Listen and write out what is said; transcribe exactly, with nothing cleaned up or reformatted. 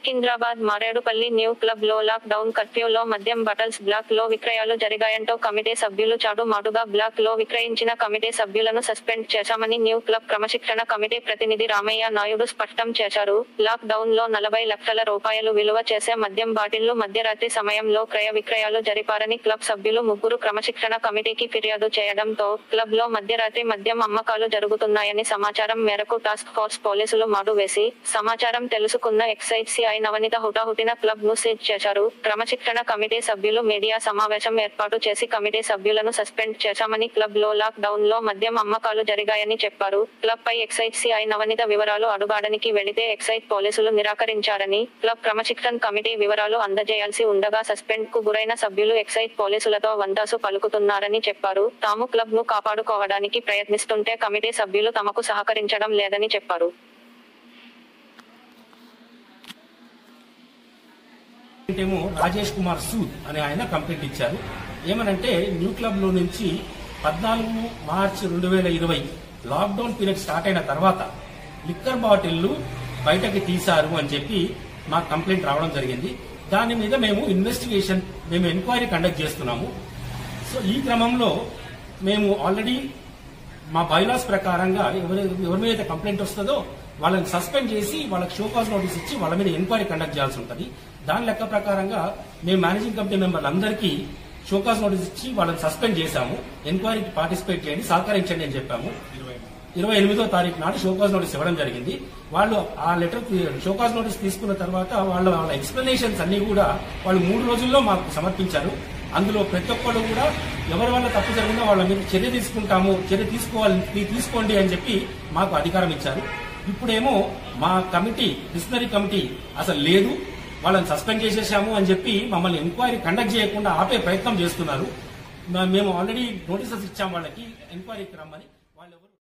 Secunderabad Maredpally new club లో lockdown కర్ఫ్యూలో మద్యం బాటల్స్ బ్లాక్ లో విక్రయాలు జరిగాయంటూ కమిటీ సభ్యులు చాటు మాటుగా బ్లాక్ లో విక్రయించిన కమిటీ సభ్యులను సస్పెండ్ చేశామని న్యూ క్లబ్ క్రమశిక్షణ కమిటీ ప్రతినిధి రామయ్య నాయుడు స్పష్టం చేశారు. లాక్ డౌన్ లో నలభై లక్షల రూపాయలు విలువ చేసే మద్యం బాటిళ్లు మధ్యరాత్రి సమయంలో క్రయ విక్రయాలు జరిపారని క్లబ్ సభ్యులు ముగ్గురు క్రమశిక్షణ కమిటీకి ఫిర్యాదు చేయడంతో క్లబ్ లో మధ్యరాత్రి మద్యం అమ్మకాలు జరుగుతున్నాయని సమాచారం మేరకు టాస్క్ ఫోర్స్ పోలీసులు మాటు వేసి సమాచారం తెలుసుకున్న ఎక్సైజ్ సిఐ నవనీత హుటాహుటిన క్లబ్ ను సీజ్ చేశారు. క్రమశిక్షణ కమిటీ సభ్యులు మీడియా సమావేశం ఏర్పాటు చేసి కమిటీ సభ్యులను సస్పెండ్ చేశామని క్లబ్ లో లాక్ డౌన్ లో మద్యం అమ్మకాలు జరిగాయని చెప్పారు. క్లబ్ పై ఎక్సైజ్ సిఐ నవనీత వివరాలు అడుగాడనికి వెళితే ఎక్సైజ్ పోలీసులు నిరాకరించారని, క్లబ్ క్రమశిక్షణ కమిటీ వివరాలు అందజేయాల్సి ఉండగా సస్పెండ్ కు గురైన సభ్యులు ఎక్సైజ్ పోలీసులతో వందాసు పలుకుతున్నారని చెప్పారు. తాము క్లబ్ ను కాపాడుకోవడానికి ప్రయత్నిస్తుంటే కమిటీ సభ్యులు తమకు సహకరించడం లేదని చెప్పారు. ఏమో రాజేష్ కుమార్ సూద్ అనే ఆయన కంప్లైంట్ ఇచ్చారు. ఏమనంటే న్యూ క్లబ్ లో నుంచి పద్నాలుగు మార్చి రెండు వేల ఇరవై లాక్డౌన్ పీరియడ్ స్టార్ట్ అయిన తర్వాత లిక్కర్ బాటిళ్లు బయటకి తీశారు అని చెప్పి మాకు కంప్లైంట్ రావడం జరిగింది. దాని మీద మేము ఇన్వెస్టిగేషన్ మేము ఎంక్వైరీ కండక్ట్ చేస్తున్నాము. సో ఈ క్రమంలో మేము ఆల్రెడీ మా బైలాస్ ప్రకారంగా ఎవరి ఎవరి మీద కంప్లైంట్ వస్తుందో వాళ్ళని సస్పెండ్ చేసి వాళ్ళకి షోకాజ్ నోటీస్ ఇచ్చి వాళ్ళ మీద ఎంక్వైరీ కండక్ట్ చేయాల్సి ఉంటుంది. దాని లెక్క ప్రకారంగా మేము మేనేజింగ్ కమిటీ మెంబర్లు అందరికీ షోకాజ్ నోటీస్ ఇచ్చి వాళ్ళని సస్పెండ్ చేశాము. ఎంక్వైరీకి పార్టిసిపేట్ చేయండి, సహకరించండి అని చెప్పాము. ఇరవై ఎనిమిదో తారీఖు నాడు షోకాజ్ నోటీస్ ఇవ్వడం జరిగింది. వాళ్ళు ఆ లెటర్ షోకాజ్ నోటీస్ తీసుకున్న తర్వాత వాళ్ళ వాళ్ళ ఎక్స్ప్లెనేషన్స్ అన్ని కూడా వాళ్ళు మూడు రోజుల్లో మాకు సమర్పించారు. అందులో ప్రతి ఒక్కరు కూడా ఎవరి వల్ల తప్పు జరిగిందో వాళ్ళ మీద చర్య తీసుకుంటాము, చర్య తీసుకోవాలి తీసుకోండి అని చెప్పి మాకు అధికారం ఇచ్చారు. ఇప్పుడేమో మా కమిటీ డిసిప్లినరీ కమిటీ అసలు లేదు, వాళ్ళని సస్పెండ్ చేసేసాము అని చెప్పి మమ్మల్ని ఎంక్వైరీ కండక్ట్ చేయకుండా ఆపే ప్రయత్నం చేస్తున్నారు. మేము ఆల్రెడీ నోటీసెస్ ఇచ్చాం వాళ్ళకి ఎంక్వైరీకి రమ్మని.